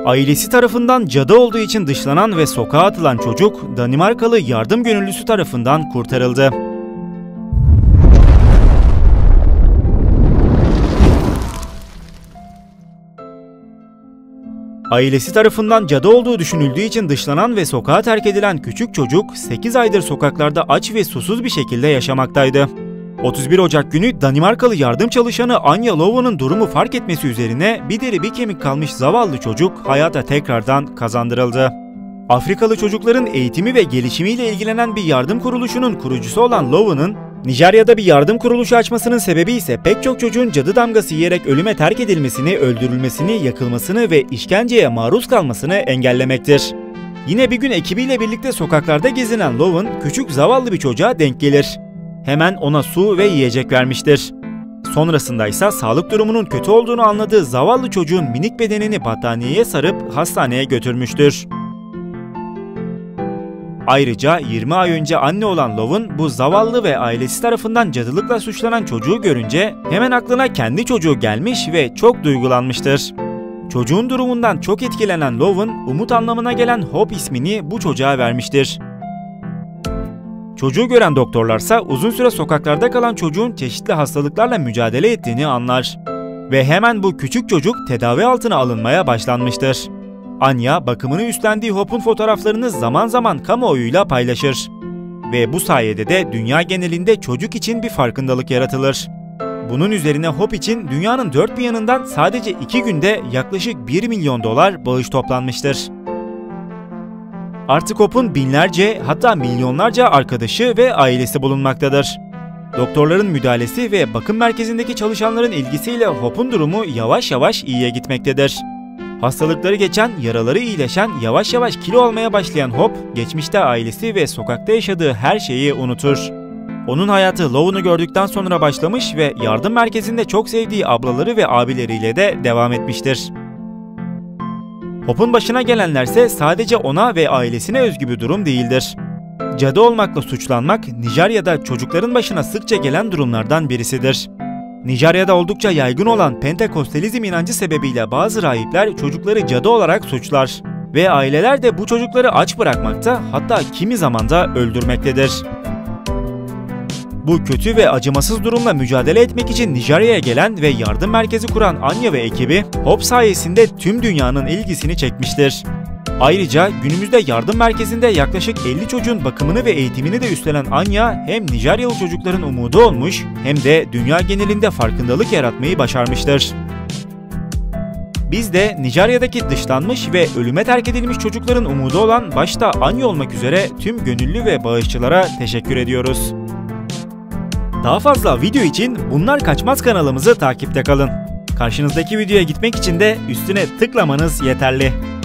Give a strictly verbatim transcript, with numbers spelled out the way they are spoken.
Ailesi tarafından cadı olduğu için dışlanan ve sokağa atılan çocuk, Danimarkalı yardım gönüllüsü tarafından kurtarıldı. Ailesi tarafından cadı olduğu düşünüldüğü için dışlanan ve sokağa terk edilen küçük çocuk, sekiz aydır sokaklarda aç ve susuz bir şekilde yaşamaktaydı. otuz bir Ocak günü Danimarkalı yardım çalışanı Anja Lovo'nun durumu fark etmesi üzerine bir deri bir kemik kalmış zavallı çocuk hayata tekrardan kazandırıldı. Afrikalı çocukların eğitimi ve gelişimiyle ilgilenen bir yardım kuruluşunun kurucusu olan Lovo'nun, Nijerya'da bir yardım kuruluşu açmasının sebebi ise pek çok çocuğun cadı damgası yiyerek ölüme terk edilmesini, öldürülmesini, yakılmasını ve işkenceye maruz kalmasını engellemektir. Yine bir gün ekibiyle birlikte sokaklarda gezinen Lovon, küçük zavallı bir çocuğa denk gelir. Hemen ona su ve yiyecek vermiştir. Sonrasında ise sağlık durumunun kötü olduğunu anladığı zavallı çocuğun minik bedenini battaniyeye sarıp hastaneye götürmüştür. Ayrıca yirmi ay önce anne olan Lovon, bu zavallı ve ailesi tarafından cadılıkla suçlanan çocuğu görünce hemen aklına kendi çocuğu gelmiş ve çok duygulanmıştır. Çocuğun durumundan çok etkilenen Lovon, umut anlamına gelen Hope ismini bu çocuğa vermiştir. Çocuğu gören doktorlarsa uzun süre sokaklarda kalan çocuğun çeşitli hastalıklarla mücadele ettiğini anlar. Ve hemen bu küçük çocuk tedavi altına alınmaya başlanmıştır. Anja, bakımını üstlendiği Hope'un fotoğraflarını zaman zaman kamuoyuyla paylaşır. Ve bu sayede de dünya genelinde çocuk için bir farkındalık yaratılır. Bunun üzerine Hope için dünyanın dört bir yanından sadece iki günde yaklaşık bir milyon dolar bağış toplanmıştır. Artık Hope'un binlerce, hatta milyonlarca arkadaşı ve ailesi bulunmaktadır. Doktorların müdahalesi ve bakım merkezindeki çalışanların ilgisiyle Hope'un durumu yavaş yavaş iyiye gitmektedir. Hastalıkları geçen, yaraları iyileşen, yavaş yavaş kilo almaya başlayan Hope, geçmişte ailesi ve sokakta yaşadığı her şeyi unutur. Onun hayatı Lovon'u gördükten sonra başlamış ve yardım merkezinde çok sevdiği ablaları ve abileriyle de devam etmiştir. Hope'un başına gelenlerse sadece ona ve ailesine özgü bir durum değildir. Cadı olmakla suçlanmak, Nijerya'da çocukların başına sıkça gelen durumlardan birisidir. Nijerya'da oldukça yaygın olan Pentekostalizm inancı sebebiyle bazı rahipler çocukları cadı olarak suçlar ve aileler de bu çocukları aç bırakmakta, hatta kimi zaman da öldürmektedir. Bu kötü ve acımasız durumla mücadele etmek için Nijerya'ya gelen ve yardım merkezi kuran Anja ve ekibi, Hope sayesinde tüm dünyanın ilgisini çekmiştir. Ayrıca günümüzde yardım merkezinde yaklaşık elli çocuğun bakımını ve eğitimini de üstlenen Anja, hem Nijeryalı çocukların umudu olmuş hem de dünya genelinde farkındalık yaratmayı başarmıştır. Biz de Nijerya'daki dışlanmış ve ölüme terk edilmiş çocukların umudu olan başta Anja olmak üzere tüm gönüllü ve bağışçılara teşekkür ediyoruz. Daha fazla video için Bunlar Kaçmaz kanalımızı takipte kalın. Karşınızdaki videoya gitmek için de üstüne tıklamanız yeterli.